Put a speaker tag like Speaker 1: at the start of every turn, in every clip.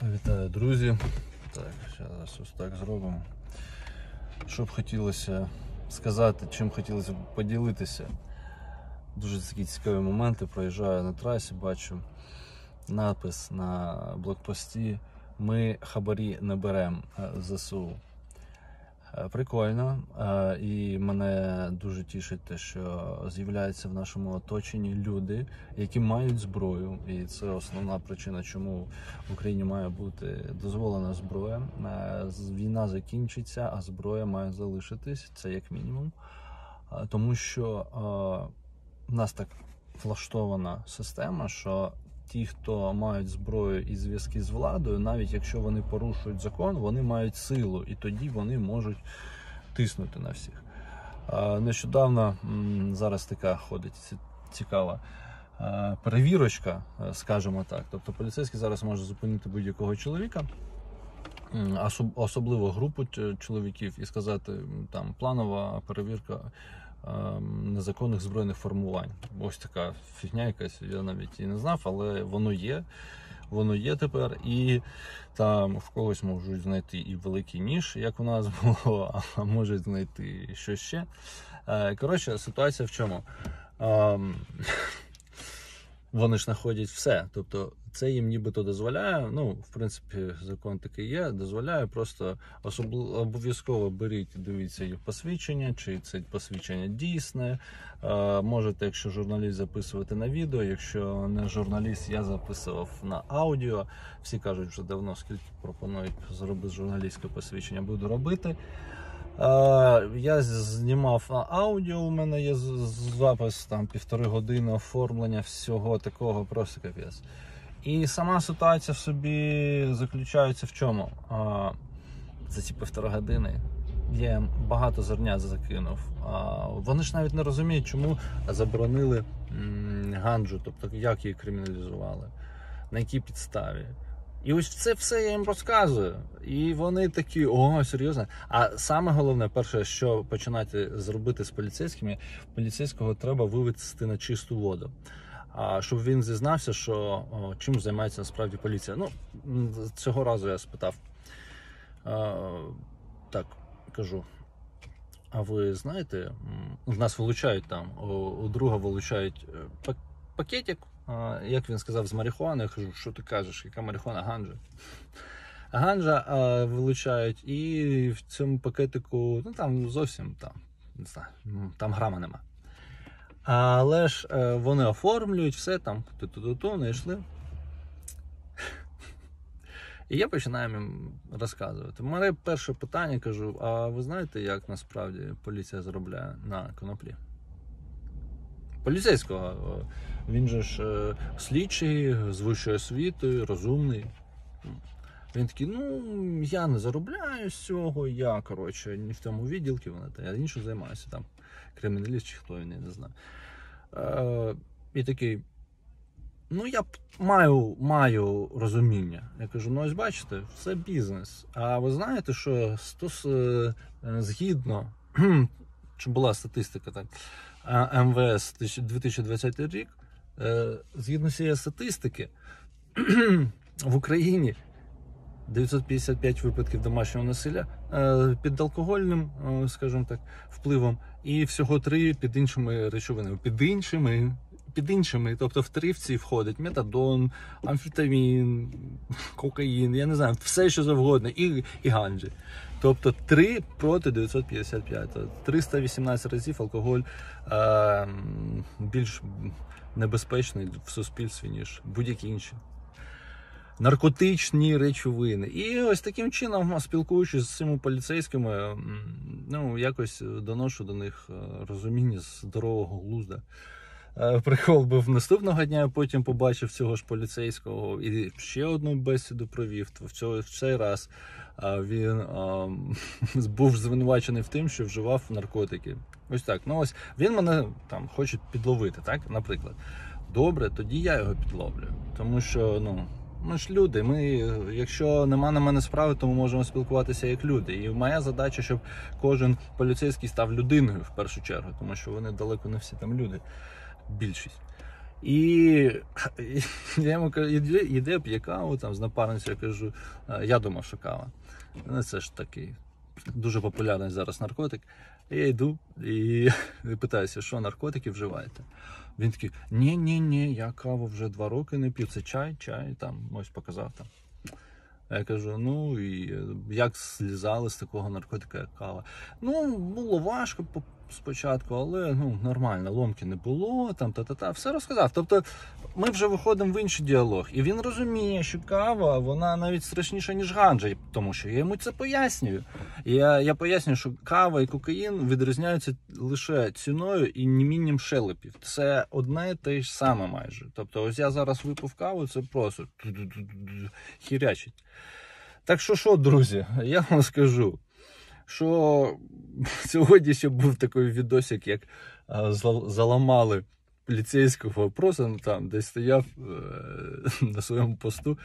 Speaker 1: Вітаю, друзі. Так, зараз ось так зробимо. Що б хотілося сказати, чим хотілося б поділитися. Дуже такі цікаві моменти. Проїжджаю на трасі, бачу напис на блокпості: "Ми хабарі не беремо ЗСУ". Прикольно, і мене дуже тішить те, що з'являються в нашому оточенні люди, які мають зброю, і це основна причина, чому в Україні має бути дозволена зброя. Війна закінчиться, а зброя має залишитись, це як мінімум, тому що в нас так влаштована система, що ті, хто мають зброю і зв'язки з владою, навіть якщо вони порушують закон, вони мають силу, і тоді вони можуть тиснути на всіх. Нещодавно зараз така ходить цікава перевірочка, скажімо так. Тобто поліцейський зараз може зупинити будь-якого чоловіка, особливо групу чоловіків, і сказати, там, планова перевірка незаконних збройних формувань. Ось така фігня якась, я навіть і не знав, але воно є тепер, і там в когось можуть знайти і великий ніж, як у нас було, а можуть знайти що ще. Коротше, ситуація в чому? Вони ж знаходять все, тобто це їм нібито дозволяє, ну, в принципі, закон такий є, дозволяє, просто обов'язково беріть, дивіться їх посвідчення, чи це посвідчення дійсне. Можете, якщо журналіст, записувати на відео, якщо не журналіст, я записував на аудіо. Всі кажуть вже давно, скільки пропонують зробити журналістське посвідчення, буду робити. Я знімав на аудіо, у мене є запис, там 1,5 години оформлення, всього такого, просто капець. І сама ситуація в собі заключається в чому? За ці 1,5 години я багато зерня закинув. Вони ж навіть не розуміють, чому заборонили ганджу, тобто як її криміналізували, на якій підставі. І ось це все я їм розказую. І вони такі: о, серйозно. А саме головне, перше, що починати зробити з поліцейськими, поліцейського треба вивести на чисту воду. Щоб він зізнався, що чим займається насправді поліція. Ну, цього разу я спитав. Так, кажу: а ви знаєте, в нас вилучають там, у друга вилучають пакетик, як він сказав, з марихуани. Я кажу: що ти кажеш, яка марихуана? Ганджа. Ганджа вилучають, і в цьому пакетику, ну там зовсім, там, не знаю, там грама нема. Але ж вони оформлюють все, там, знайшли. І я починаю їм розказувати. У мене перше питання, кажу: а ви знаєте, як насправді поліція заробляє на коноплі? Поліцейського. Він же ж слідчий, з вищою освітою, розумний. Він такий: ну, я не заробляю з цього, я, коротше, не в тому відділку, я іншим займаюся, там, криміналіст чи хто він, я не знаю. І такий: ну, я маю розуміння. Я кажу: ну, ось бачите, це бізнес. А ви знаєте, що згідно, що була статистика, так, МВС 2020 рік, згідно цієї статистики, в Україні 955 випадків домашнього насилля під алкогольним, скажімо так, впливом, і всього 3 під іншими речовинами. Під іншими, тобто в 3 входить метадон, амфетамін, кокаїн, я не знаю, все що завгодно, і ганджі. Тобто 3 проти 955. 318 разів алкоголь більш небезпечний в суспільстві, ніж будь-які інші наркотичні речовини. І ось таким чином, спілкуючись з цими поліцейськими, ну, якось доношу до них розуміння здорового глузда. Прикол був наступного дня, я потім побачив цього ж поліцейського і ще одну бесіду провів. В цей раз він був звинувачений в тим, що вживав наркотики. Ось так. Ну ось він мене там хоче підловити, так, наприклад. Добре, тоді я його підловлю. Тому що, ну, ми ж люди, якщо нема на мене справи, то ми можемо спілкуватися як люди. І моя задача, щоб кожен поліцейський став людиною в першу чергу, тому що вони далеко не всі там люди, більшість. І я йому кажу, іде п'є каву там з напарницею, я кажу, я думав, що кава. Ну, це ж такий дуже популярний зараз наркотик. Я йду і питаюся, що наркотики вживаєте? Він такий, ні, я каву вже 2 роки не п'ю, це чай, там, ось показав там. А я кажу, ну і як злізали з такого наркотика, як кава? Ну, було важко спочатку, але ну, нормально, ломки не було, там, та-та-та, все розказав. Тобто ми вже виходимо в інший діалог. І він розуміє, що кава, вона навіть страшніша, ніж ганджа, тому що я йому це пояснюю. Я пояснюю, що кава і кокаїн відрізняються лише ціною і німінням шелепів. Це одне і те ж саме майже. Тобто ось я зараз випив каву, це просто хірячить. Так що, друзі, я вам скажу, що сьогодні ще був такий відосик, як заламали поліцейського просто там, десь стояв на своєму посту,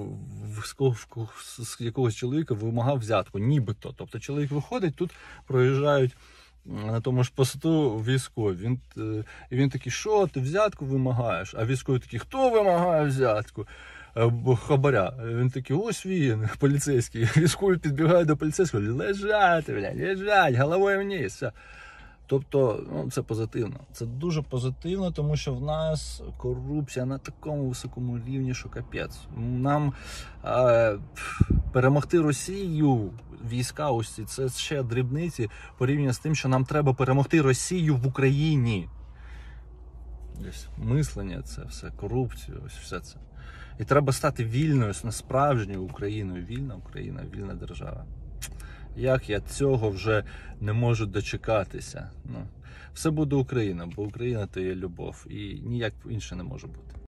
Speaker 1: з якогось чоловіка вимагав взятку, нібито. Тобто чоловік виходить, тут проїжджають на тому ж посту військові. Він такий, що ти взятку вимагаєш? А військові такі, хто вимагає взятку? Хабаря. Він такий, ось він, поліцейський. Військові підбігають до поліцейського, лежать, головою вниз. Все. Тобто, ну, це позитивно. Це дуже позитивно, тому що в нас корупція на такому високому рівні, що капець. Нам перемогти Росію, війська ось ці, це ще дрібниці порівняно з тим, що нам треба перемогти Росію в Україні. Ось мислення, це все, корупція, ось все це. І треба стати вільною, справжньою Україною. Вільна Україна, вільна держава. Як я цього вже не можу дочекатися. Ну, все буде Україна, бо Україна – то є любов. І ніяк інше не може бути.